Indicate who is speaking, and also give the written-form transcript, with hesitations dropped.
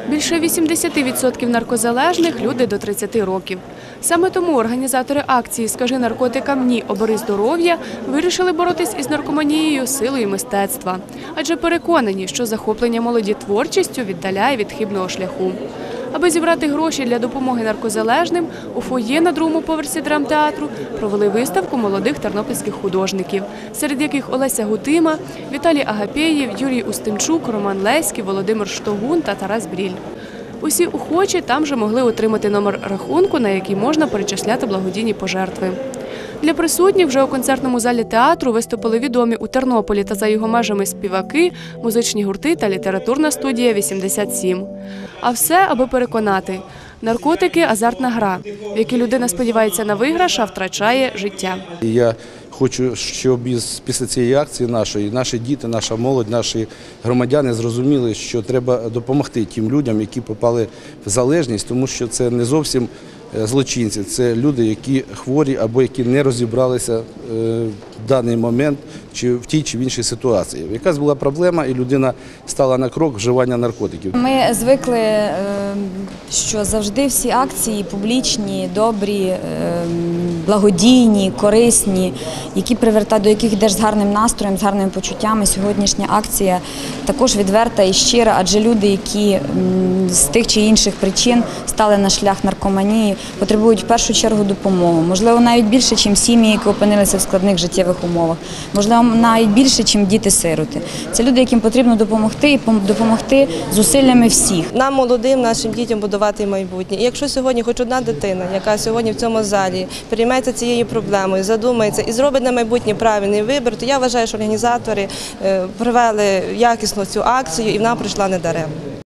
Speaker 1: Більше 80% наркозалежних – люди до 30 років. Саме тому організатори акції «Скажи наркотикам ні, обери здоров'я» вирішили боротись із наркоманією силою мистецтва. Адже переконані, що захоплення молоді творчістю віддаляє від хибного шляху. Аби зібрати гроші для допомоги наркозалежним, у фоє на другому поверсі драмтеатру провели виставку молодих тернопільських художників, серед яких Олеся Гутима, Віталій Агапєєв, Юрій Устинчук, Роман Леський, Володимир Штогун та Тарас Бріль. Усі охочі там же могли отримати номер рахунку, на який можна перечисляти благодійні пожертви. Для присутніх вже у концертному залі театру виступили відомі у Тернополі та за його межами співаки, музичні гурти та літературна студія «87». А все, аби переконати – наркотики – азартна гра, в якій людина сподівається на виграш, а втрачає життя.
Speaker 2: Я хочу, щоб після цієї акції наші діти, наша молодь, наші громадяни зрозуміли, що треба допомогти тим людям, які попали в залежність, тому що це не зовсім злочинці, це люди, які хворі або які не розібралися в даний момент чи в тій чи в іншій ситуації. Якась була проблема, і людина стала на крок вживання наркотиків.
Speaker 3: Ми звикли, що завжди всі акції публічні, добрі, благодійні, корисні, до яких йдеш з гарним настроєм, з гарними почуттями. Сьогоднішня акція також відверта і щира, адже люди, які з тих чи інших причин стали на шлях наркоманії, потребують в першу чергу допомоги. Можливо, навіть більше, ніж сім'ї, які опинилися в складних життєвих умовах. Можливо, навіть більше, ніж діти-сироти. Це люди, яким потрібно допомогти і допомогти зусиллями всіх.
Speaker 4: Нам, молодим, нашим дітям будувати майбутнє. І якщо сьогодні хоч одна дитина, яка сьогодні в цьому залі перейметься цією проблемою, задумається і зробить на майбутнє правильний вибір, то я вважаю, що організатори провели якісно цю акцію і вона пройшла недаремно.